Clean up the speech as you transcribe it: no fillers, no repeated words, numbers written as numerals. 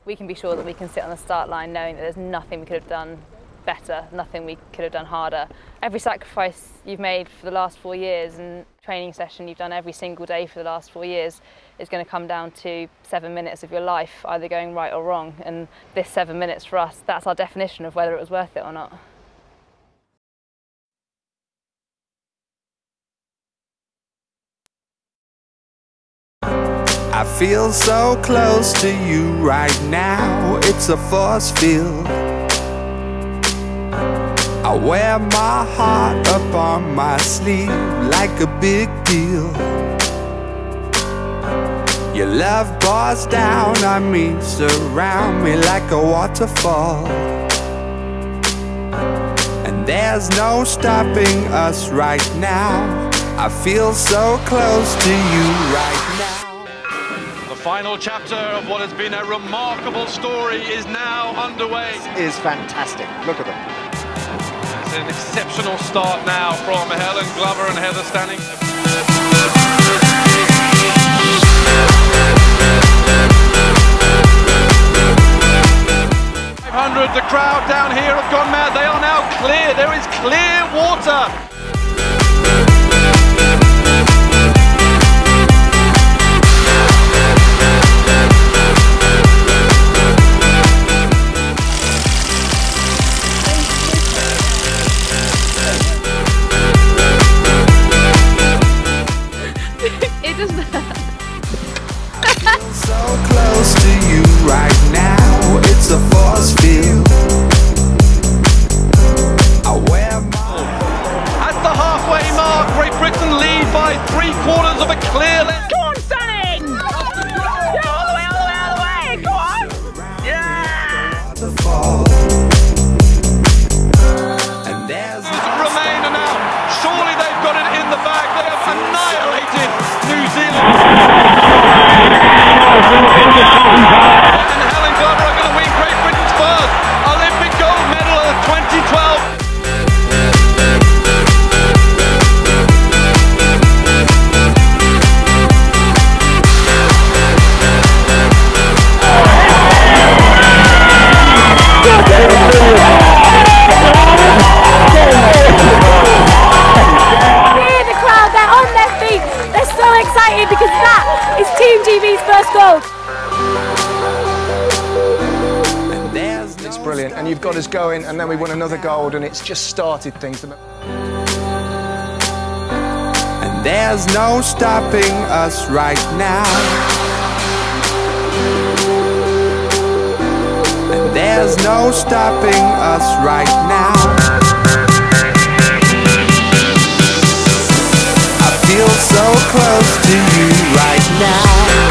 we can be sure that we can sit on the start line knowing that there's nothing we could have done better, nothing we could have done harder. Every sacrifice you've made for the last 4 years and training session you've done every single day for the last 4 years is going to come down to 7 minutes of your life either going right or wrong, and this 7 minutes for us, that's our definition of whether it was worth it or not. I feel so close to you right now, it's a force field. I wear my heart up on my sleeve like a big deal. Your love pours down on me, surround me like a waterfall. And there's no stopping us right now. I feel so close to you right now. The final chapter of what has been a remarkable story is now underway. Is fantastic. Look at them. It's an exceptional start now from Helen Glover and Heather Stanning. 500, the crowd down here have gone mad. They are now clear. There is clear water. It doesn't So close to you right now, it's a force field. I wear my... At the halfway mark, Great Britain lead by 3/4 of a clear length. Come on, Stanning! Yeah, all the way, all the way, all the way! Come on! Yeah! The fall. And there's Remain and now, surely they've got it in the bag. They have annihilated New Zealand. And Helen Glover are going to win Great Britain's first Olympic gold medal of 2012. Because that is Team GB's first gold. It's brilliant, and you've got us going, and then we won another gold, and it's just started things. And there's no stopping us right now. And there's no stopping us right now. I feel so close to you right now.